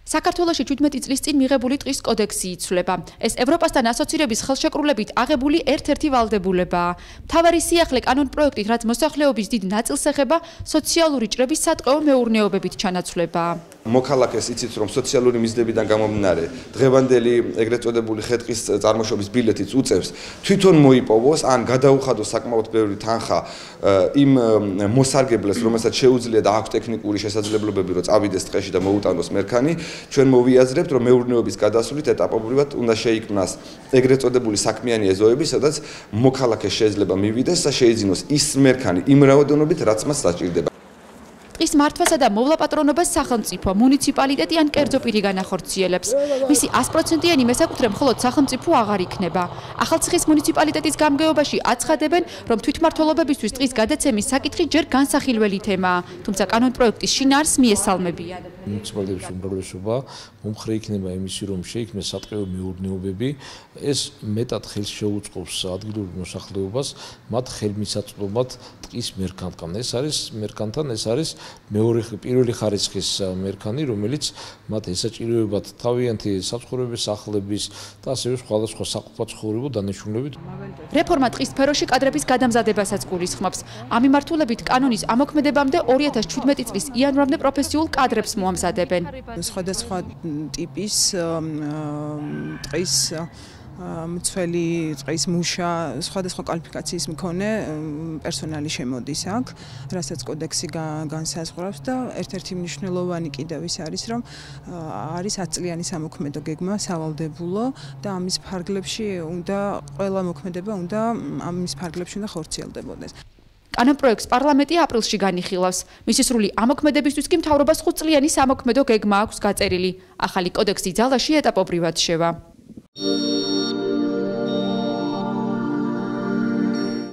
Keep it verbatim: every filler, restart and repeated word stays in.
საქართველოში შვიდმეტი წლის წინ მიღებული ტყის კოდექსი იცვლება. ეს ევროპასთან ასოცირების ხელშეკრულებით აღებული ერთ-ერთი ვალდებულებაა. მთავარი სიახლე კანონპროექტით, რაც მოსახლეობის დიდ ნაწილს ეხება, სოციალური ჭრების სატყეო მეურნეობებით ჩანაცვლებაა. მოქალაქეს იცით, რომ სოციალური მიზნებიდან გამომდინარე დღევანდელი ეგრეთ წოდებული ხე-ტყის წარმოშობის ბილეთიც უწევს თვითონ მოიპოვოს ან გადაუხადოს საკმაოდ ბევრი თანხა იმ მოსარგებლეს, რომელსაც შეუძლია და აქვს ტექნიკური შესაძლებლობები, რომ წავიდეს ტყეში და მოუტანოს მერქანი, ჩვენ მოვიაზრებთ, რომ მეურნეობის გადასვლით ეტაპობრივად უნდა შეიქმნას ეგრეთ წოდებული საქმიანი ეზოები, სადაც მოქალაქე შეიძლება მივიდეს და შეიძინოს ის მერქანი იმ რაოდენობით, რაც მას საჭირდება. ტყის მართვასა და მოვლაპატრონობას სახელმწიფო, მუნიციპალიტეტი ან კერძო პირი განახორციელებს. მისი ას პროცენტიანი მესაკუთრე მხოლოდ სახელმწიფო აღარ იქნება. ახალციხის მუნიციპალიტეტის გამგეობაში აცხადებენ, რომ თვითმმართველობებისთვის ტყის გადაცემის საკითხი ჯერ განსახილველი თემაა, თუმცა კანონპროექტის შინაარსს მიესალმებიან. მუნიციპალიტეტის უმრავლესობა მომხრე იქნება იმისი, რომ შეიქმნეს სატყეო მეურნეობები, ეს მეტად ხელს შეუწყობს ადგილურ მოსახლეობას, მათ ხელმისაწვდომად ტყის მერქანთან. ეს არის მერქანთან, ეს არის მეორე პირველი ხარისხის მერქანი, რომელიც მათ ესაჭიროებათ თავიანთი საცხოვრების სახლების და ასევე სხვადასხვა საყოფაცხოვრებო დანიშნულებით. რეფორმა ტყის სფეროში კადრების გადამზადებასაც გულისხმობს. ამ მიმართულებით კანონის ამოქმედებამდე ორი ათას შვიდმეტი წლის იანვრამდე პროფესიულ კადრებს მოამზადებენ. სხვადასხვა ტიპის ტყის მცველი ტყის მუშა, სხვადასხვა კვალიფიკაციის მქონე პერსონალი შემოდის აქ, რასაც კოდექსი განსაზღვრავს და ერთ-ერთი მნიშვნელოვანი კიდევ ის არის, რომ არის ათი წლიანი სამოქმედო გეგმა სავალდებულო და ამის ფარგლებში უნდა ყველა მოქმედება უნდა ამის ფარგლებში უნდა ხორციელდებოდეს. კანონპროექტს პარლამენტი აპრილში განიხილავს. მისი სრული ამოქმედებისთვის კი მთავრობას ხუთ წლიანი სამოქმედო გეგმა აქვს გაწერილი. ახალი კოდექსი ძალაში ეტაპობრივად შევა.